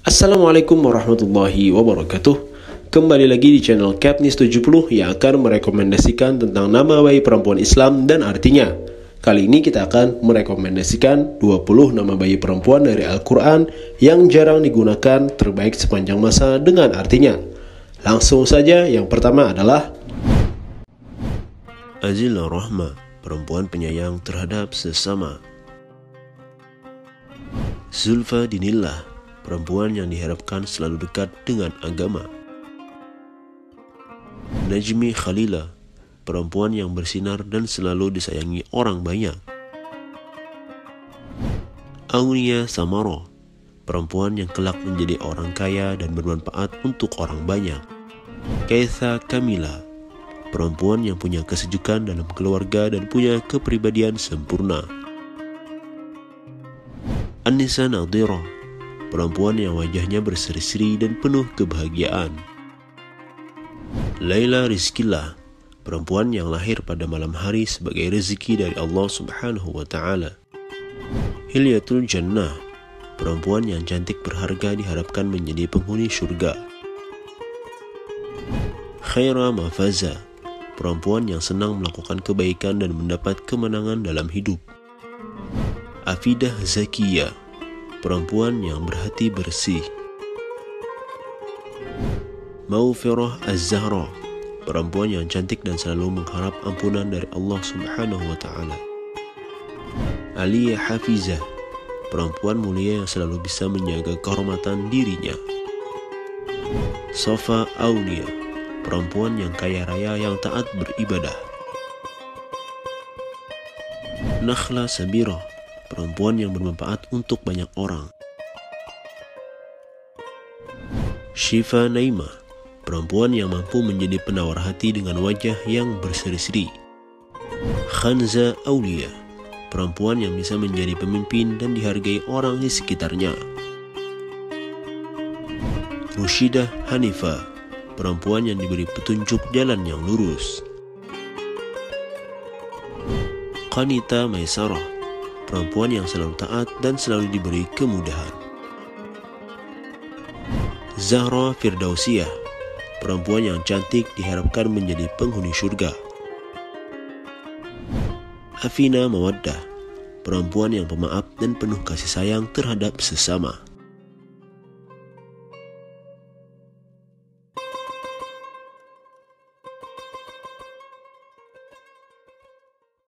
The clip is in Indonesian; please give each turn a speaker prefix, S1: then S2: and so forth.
S1: Assalamualaikum warahmatullahi wabarakatuh. Kembali lagi di channel Capnis 70 yang akan merekomendasikan tentang nama bayi perempuan Islam dan artinya. Kali ini kita akan merekomendasikan 20 nama bayi perempuan dari Al-Quran yang jarang digunakan terbaik sepanjang masa dengan artinya. Langsung saja, yang pertama adalah Azilah Rahma, perempuan penyayang terhadap sesama. Zulfa Dinillah, perempuan yang diharapkan selalu dekat dengan agama. Najmi Khalilah, perempuan yang bersinar dan selalu disayangi orang banyak. Aunia Samaro, perempuan yang kelak menjadi orang kaya dan bermanfaat untuk orang banyak. Kaitha Kamila, perempuan yang punya kesejukan dalam keluarga dan punya kepribadian sempurna. Anissa Nadhira, perempuan yang wajahnya berseri-seri dan penuh kebahagiaan. Laila Rizkillah, perempuan yang lahir pada malam hari sebagai rezeki dari Allah Subhanahu wa Ta'ala. Hilyatul Jannah, perempuan yang cantik berharga diharapkan menjadi penghuni surga. Khaira Mafaza, perempuan yang senang melakukan kebaikan dan mendapat kemenangan dalam hidup. Afidah Zakiyah, perempuan yang berhati bersih. Maufiroh Az-Zahra, perempuan yang cantik dan selalu mengharap ampunan dari Allah Subhanahu wa Ta'ala. Aliyah Hafizah, perempuan mulia yang selalu bisa menjaga kehormatan dirinya. Safa Aulia, perempuan yang kaya raya yang taat beribadah. Nakhla Sabira, perempuan yang bermanfaat untuk banyak orang. Shifa Naimah, perempuan yang mampu menjadi penawar hati dengan wajah yang berseri-seri. Khanza Aulia, perempuan yang bisa menjadi pemimpin dan dihargai orang di sekitarnya. Rushidah Hanifah, perempuan yang diberi petunjuk jalan yang lurus. Qanita Maisarah, perempuan yang selalu taat dan selalu diberi kemudahan. Zahra Firdausiyah, perempuan yang cantik diharapkan menjadi penghuni surga. Afina Mawaddah, perempuan yang pemaaf dan penuh kasih sayang terhadap sesama.